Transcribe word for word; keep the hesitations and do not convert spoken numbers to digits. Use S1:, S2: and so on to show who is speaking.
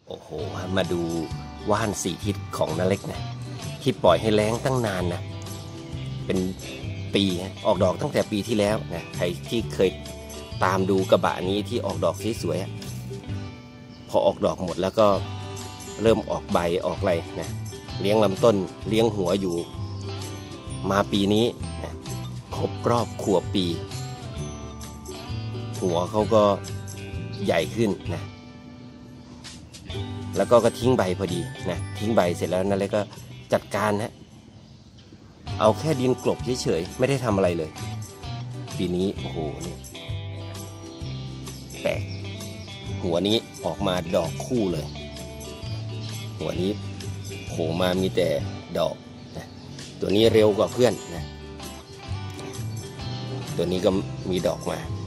S1: โอ้โหมาดูว่านสีทิศของนาเล็กนะที่ปล่อยให้แล้งตั้งนานนะเป็นปีออกดอกตั้งแต่ปีที่แล้วนะใครที่เคยตามดูกระบะนี้ที่ออกดอกสวยๆพอออกดอกหมดแล้วก็เริ่มออกใบออกอะไรนะเลี้ยงลำต้นเลี้ยงหัวอยู่มาปีนี้นะครบรอบขวบปีหัวเขาก็ใหญ่ขึ้นนะแล้วก็ก็ทิ้งใบพอดีนะทิ้งใบเสร็จแล้วนั่นเลยก็จัดการนะเอาแค่ดินกลบเฉยๆไม่ได้ทำอะไรเลยปีนี้โอ้โหนี่แปลกหัวนี้ออกมาดอกคู่เลยหัวนี้โผล่มามีแต่ดอกนะตัวนี้เร็วกว่าเพื่อนนะตัวนี้ก็มีดอกมา